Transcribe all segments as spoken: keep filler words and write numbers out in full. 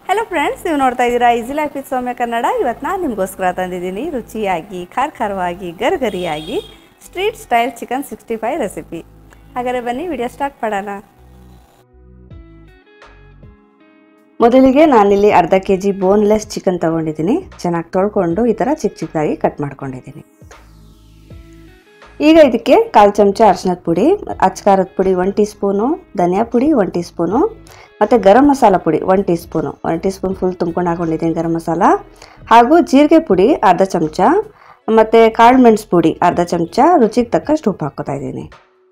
Hello friends, ನೀವು ನೋಡ್ತಾ ಇದ್ದೀರಾ easy life with Soumya Kannada. ಇವತ್ತು ನಾನು ನಿಮಗೋಸ್ಕರ ತಂದಿದ್ದೀನಿ ರುಚಿಯಾಗಿ ಖಾರ ಖಾರವಾಗಿ ಗರ್ಗರಿಯಾಗಿ street style chicken sixty five recipe. ಹಾಗಾದರೆ ಬನ್ನಿ ವಿಡಿಯೋ ಸ್ಟಾರ್ಟ್ ಮಾಡೋಣ. ಮೊದಲಿಗೆ ನಾನಿಲ್ಲಿ ಅರ್ಧ ಕೆ ಜಿ ಬೋನ್ಲೆಸ್ ಚಿಕನ್ ತೊಗೊಂಡಿದ್ದೀನಿ. ಚೆನ್ನಾಗಿ ತೊಳ್ಕೊಂಡು ಈ ಥರ ಚಿಕ್ಕ ಚಿಕ್ಕದಾಗಿ ಕಟ್ ಮಾಡ್ಕೊಂಡಿದ್ದೀನಿ. ಈಗ ಇದಕ್ಕೆ ಕಾಲು ಚಮಚ ಅರಿಶಿನದ ಪುಡಿ, ಅಚ್ಕಾರದ ಪುಡಿ ಒನ್ ಟೀ ಸ್ಪೂನು, ಧನಿಯಾ ಪುಡಿ ಒನ್ ಟೀ ಸ್ಪೂನು ಮತ್ತು ಗರಂ ಮಸಾಲ ಪುಡಿ one teaspoon one teaspoon full ತುಂಬ್ಕೊಂಡು ಹಾಕೊಂಡಿದ್ದೀನಿ ಗರಂ ಮಸಾಲ, ಹಾಗೂ ಜೀರಿಗೆ ಪುಡಿ ಅರ್ಧ ಚಮಚ ಮತ್ತು ಕಾಳು ಮೆಣಸು ಪುಡಿ ಅರ್ಧ ಚಮಚ, ರುಚಿಗೆ ತಕ್ಕಷ್ಟು ಉಪ್ಪು ಹಾಕ್ಕೋತಾ ಇದ್ದೀನಿ.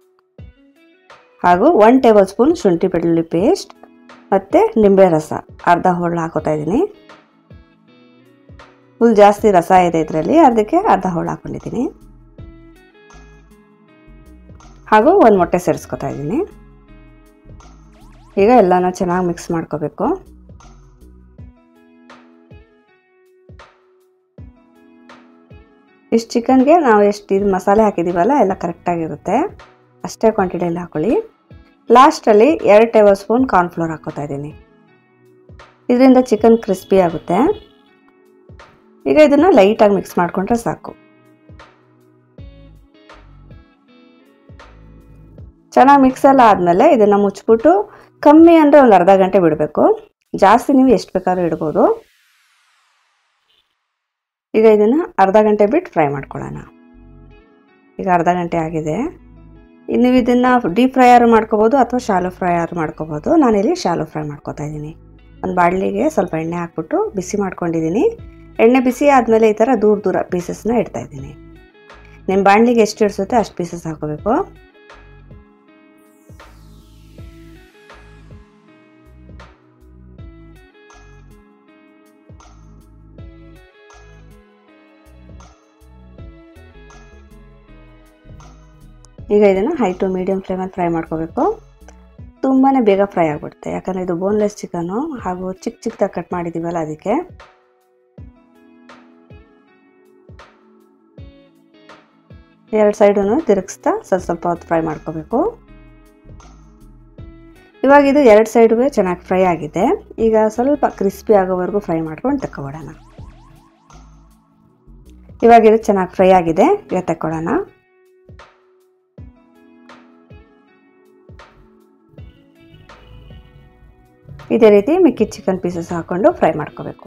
ಹಾಗೂ ಒನ್ ಟೇಬಲ್ ಸ್ಪೂನ್ ಶುಂಠಿ ಬೆಳ್ಳುಳ್ಳಿ ಪೇಸ್ಟ್ ಮತ್ತು ನಿಂಬೆ ರಸ ಅರ್ಧ ಹೋಳು ಹಾಕೋತಾ ಇದ್ದೀನಿ. ಫುಲ್ ಜಾಸ್ತಿ ರಸ ಇದೆ ಇದರಲ್ಲಿ, ಅದಕ್ಕೆ ಅರ್ಧ ಹೋಳು ಹಾಕ್ಕೊಂಡಿದ್ದೀನಿ. ಹಾಗೂ ಒಂದು ಮೊಟ್ಟೆ ಸೇರಿಸ್ಕೊತಾ ಇದ್ದೀನಿ. ಈಗ ಎಲ್ಲನೂ ಚೆನ್ನಾಗಿ ಮಿಕ್ಸ್ ಮಾಡ್ಕೋಬೇಕು. ಇಷ್ಟು ಚಿಕನ್ಗೆ ನಾವು ಎಷ್ಟು ಇದು ಮಸಾಲೆ ಹಾಕಿದ್ದೀವಲ್ಲ ಎಲ್ಲ ಕರೆಕ್ಟಾಗಿರುತ್ತೆ. ಅಷ್ಟೇ ಕ್ವಾಂಟಿಟಿಯಲ್ಲಿ ಹಾಕೊಳ್ಳಿ. ಲಾಸ್ಟಲ್ಲಿ ಎರಡು ಟೇಬಲ್ ಸ್ಪೂನ್ ಕಾರ್ನ್ಫ್ಲೋರ್ ಹಾಕ್ಕೋತಾ ಇದ್ದೀನಿ. ಇದರಿಂದ ಚಿಕನ್ ಕ್ರಿಸ್ಪಿ ಆಗುತ್ತೆ. ಈಗ ಇದನ್ನು ಲೈಟಾಗಿ ಮಿಕ್ಸ್ ಮಾಡಿಕೊಂಡ್ರೆ ಸಾಕು. ಚೆನ್ನಾಗಿ ಮಿಕ್ಸ್ ಎಲ್ಲ ಆದಮೇಲೆ ಇದನ್ನು ಮುಚ್ಚಿಬಿಟ್ಟು ಕಮ್ಮಿ ಅಂದರೆ ಒಂದು ಅರ್ಧ ಗಂಟೆ ಬಿಡಬೇಕು. ಜಾಸ್ತಿ ನೀವು ಎಷ್ಟು ಬೇಕಾದ್ರೂ ಇಡ್ಬೋದು. ಈಗ ಇದನ್ನು ಅರ್ಧ ಗಂಟೆ ಬಿಟ್ಟು ಫ್ರೈ ಮಾಡ್ಕೊಳ್ಳೋಣ. ಈಗ ಅರ್ಧ ಗಂಟೆ ಆಗಿದೆ. ನೀವು ಇದನ್ನು ಡೀಪ್ ಫ್ರೈ ಆರು ಮಾಡ್ಕೋಬೋದು ಅಥವಾ ಶಾಲೋ ಫ್ರೈ ಆರು ಮಾಡ್ಕೋಬೋದು. ನಾನಿಲ್ಲಿ ಶಾಲೋ ಫ್ರೈ ಮಾಡ್ಕೋತಾ ಇದ್ದೀನಿ. ಒಂದು ಬಾಣಲಿಗೆ ಸ್ವಲ್ಪ ಎಣ್ಣೆ ಹಾಕ್ಬಿಟ್ಟು ಬಿಸಿ ಮಾಡ್ಕೊಂಡಿದ್ದೀನಿ. ಎಣ್ಣೆ ಬಿಸಿ ಆದಮೇಲೆ ಈ ಥರ ದೂರ ದೂರ ಪೀಸಸ್ನ ಇಡ್ತಾ ಇದ್ದೀನಿ. ನಿಮ್ಮ ಬಾಣಲಿಗೆ ಎಷ್ಟು ಇಡಿಸುತ್ತೆ ಅಷ್ಟು ಪೀಸಸ್ ಹಾಕೋಬೇಕು. ಈಗ ಇದನ್ನು ಹೈ ಟು ಮೀಡಿಯಮ್ ಫ್ಲೇಮಲ್ಲಿ ಫ್ರೈ ಮಾಡ್ಕೋಬೇಕು. ತುಂಬಾ ಬೇಗ ಫ್ರೈ ಆಗಿಬಿಡುತ್ತೆ, ಯಾಕಂದರೆ ಇದು ಬೋನ್ಲೆಸ್ ಚಿಕನ್ನು ಹಾಗೂ ಚಿಕ್ಕ ಚಿಕ್ಕದಾಗಿ ಕಟ್ ಮಾಡಿದ್ದೀವಲ್ಲ ಅದಕ್ಕೆ. ಎರಡು ಸೈಡೂ ತಿರುಗಿಸ್ತಾ ಸ್ವಲ್ಪ ಸ್ವಲ್ಪ ಹೊತ್ತು ಫ್ರೈ ಮಾಡ್ಕೋಬೇಕು. ಇವಾಗ ಇದು ಎರಡು ಸೈಡುವೆ ಚೆನ್ನಾಗಿ ಫ್ರೈ ಆಗಿದೆ. ಈಗ ಸ್ವಲ್ಪ ಕ್ರಿಸ್ಪಿ ಆಗೋವರೆಗೂ ಫ್ರೈ ಮಾಡ್ಕೊಂಡು ತಗೊಬಿಡೋಣ. ಇವಾಗ ಇದು ಚೆನ್ನಾಗಿ ಫ್ರೈ ಆಗಿದೆ. ಈಗ ತಗೊಳ್ಳೋಣ. ಇದೇ ರೀತಿ ಮಿಕ್ಕಿದ ಚಿಕನ್ ಪೀಸಸ್ ಹಾಕ್ಕೊಂಡು ಫ್ರೈ ಮಾಡ್ಕೋಬೇಕು.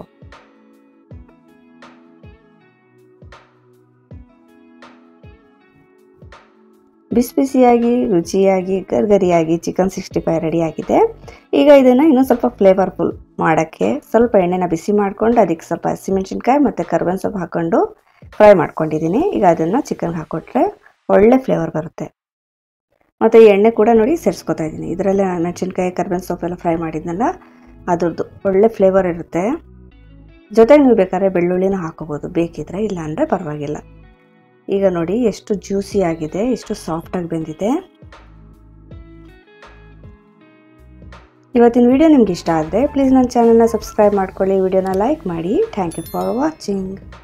ಬಿಸಿ ಬಿಸಿಯಾಗಿ ರುಚಿಯಾಗಿ ಗರ್ಗರಿಯಾಗಿ ಚಿಕನ್ ಸಿಕ್ಸ್ಟಿ ಫೈವ್ ರೆಡಿ ಆಗಿದೆ. ಈಗ ಇದನ್ನು ಇನ್ನೂ ಸ್ವಲ್ಪ ಫ್ಲೇವರ್ಫುಲ್ ಮಾಡೋಕ್ಕೆ ಸ್ವಲ್ಪ ಎಣ್ಣೆನ ಬಿಸಿ ಮಾಡ್ಕೊಂಡು ಅದಕ್ಕೆ ಸ್ವಲ್ಪ ಹಸಿಮೆಣಸಿನ್ಕಾಯಿ ಮತ್ತು ಕರ್ಬೇವಿನ ಸೊಪ್ಪು ಹಾಕ್ಕೊಂಡು ಫ್ರೈ ಮಾಡ್ಕೊಂಡಿದ್ದೀನಿ. ಈಗ ಅದನ್ನು ಚಿಕನ್ಗೆ ಹಾಕ್ಕೊಟ್ರೆ ಒಳ್ಳೆ ಫ್ಲೇವರ್ ಬರುತ್ತೆ. ಮತ್ತು ಈ ಎಣ್ಣೆ ಕೂಡ ನೋಡಿ ಸೇರಿಸ್ಕೊತಾ ಇದ್ದೀನಿ. ಇದರಲ್ಲೇ ಮೆಣಸಿನ್ಕಾಯಿ ಕರ್ಬೇವಿನ ಸೊಪ್ಪೆಲ್ಲ ಫ್ರೈ ಮಾಡಿದ್ನಲ್ಲ ಅದ್ರದ್ದು ಒಳ್ಳೆ ಫ್ಲೇವರ್ ಇರುತ್ತೆ. ಜೊತೆಗೆ ನೀವು ಬೇಕಾದ್ರೆ ಬೆಳ್ಳುಳ್ಳಿನ ಹಾಕೋಬೋದು ಬೇಕಿದ್ರೆ, ಇಲ್ಲ ಅಂದರೆ ಪರವಾಗಿಲ್ಲ. ಈಗ ನೋಡಿ ಎಷ್ಟು ಜ್ಯೂಸಿ ಆಗಿದೆ, ಎಷ್ಟು ಸಾಫ್ಟಾಗಿ ಬೆಂದಿದೆ. ಇವತ್ತಿನ ವಿಡಿಯೋ ನಿಮ್ಗೆ ಇಷ್ಟ ಆದರೆ ಪ್ಲೀಸ್ ನನ್ನ ಚಾನಲ್ನ ಸಬ್ಸ್ಕ್ರೈಬ್ ಮಾಡ್ಕೊಳ್ಳಿ, ವಿಡಿಯೋನ ಲೈಕ್ ಮಾಡಿ. Thank you for watching.